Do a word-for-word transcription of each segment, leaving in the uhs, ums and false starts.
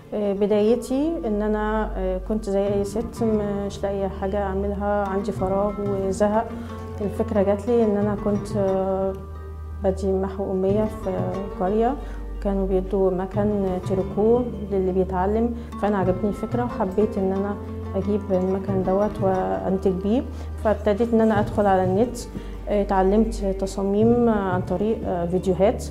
بدايتي ان انا كنت زي اي ست مش لاقيه حاجه اعملها، عندي فراغ وزهق. الفكره جات لي ان انا كنت بدي محو اميه في قريه، كانوا بيدوا مكان تريكو للي بيتعلم، فانا عجبتني الفكره وحبيت ان انا اجيب المكان دوت وانتج بيه. فابتديت ان انا ادخل على النت، اتعلمت تصاميم عن طريق فيديوهات.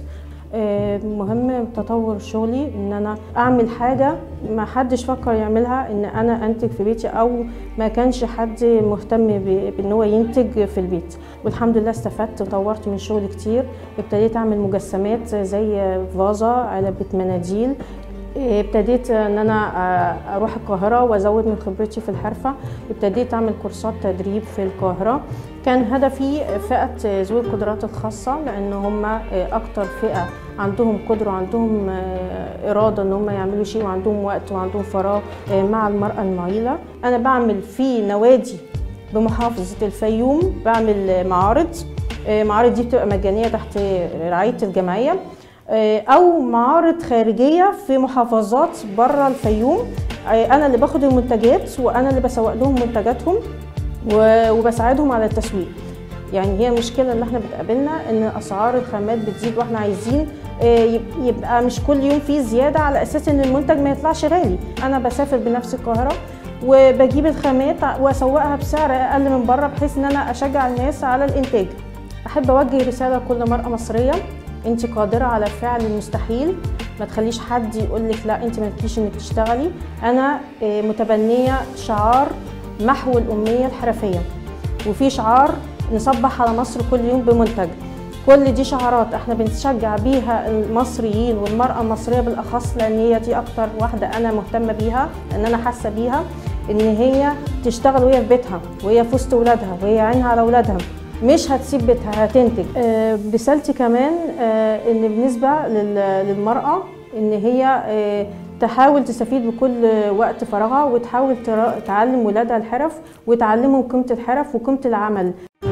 مهم تطور شغلي ان انا اعمل حاجه ما حدش فكر يعملها، ان انا انتج في بيتي او ما كانش حد مهتم بان هو ينتج في البيت. والحمد لله استفدت وطورت من شغلي كتير. ابتديت اعمل مجسمات زي فازه، علبه مناديل. ابتديت ان انا اروح القاهره وازود من خبرتي في الحرفه. ابتديت اعمل كورسات تدريب في القاهره. كان هدفي فئه ذوي القدرات الخاصه، لان هم اكتر فئه عندهم قدره وعندهم اراده ان هم يعملوا شيء، وعندهم وقت وعندهم فراغ مع المراه المعيله. انا بعمل في نوادي بمحافظه الفيوم، بعمل معارض. معارض دي بتبقى مجانيه تحت رعايه الجمعيه، او معارض خارجيه في محافظات بره الفيوم. انا اللي باخد المنتجات وانا اللي بسوق لهم منتجاتهم وبساعدهم على التسويق. يعني هي المشكله اللي احنا بتقابلنا ان اسعار الخامات بتزيد، واحنا عايزين يبقى مش كل يوم في زياده على اساس ان المنتج ما يطلعش غالي. انا بسافر بنفس القاهره وبجيب الخامات واسوقها بسعر اقل من بره، بحيث ان انا اشجع الناس على الانتاج. احب اوجه رساله لكل مراه مصريه: انت قادره على فعل المستحيل. ما تخليش حد يقول لك لا انت مالكيش انك تشتغلي. انا متبنيه شعار محو الاميه الحرفيه، وفي شعار نصبح على مصر كل يوم بمنتج. كل دي شعارات احنا بنشجع بيها المصريين والمراه المصريه بالاخص، لان هي دي اكتر واحده انا مهتمه بيها، ان انا حاسه بيها ان هي تشتغل وهي في بيتها وهي في وسط اولادها وهي عينها على اولادها، مش هتسيب بيتها، هتنتج. أه رسالتي كمان أه ان بالنسبه للمراه ان هي أه تحاول تستفيد بكل وقت فراغها، وتحاول تعلم ولادها الحرف وتعلمهم قيمه الحرف وقيمه العمل.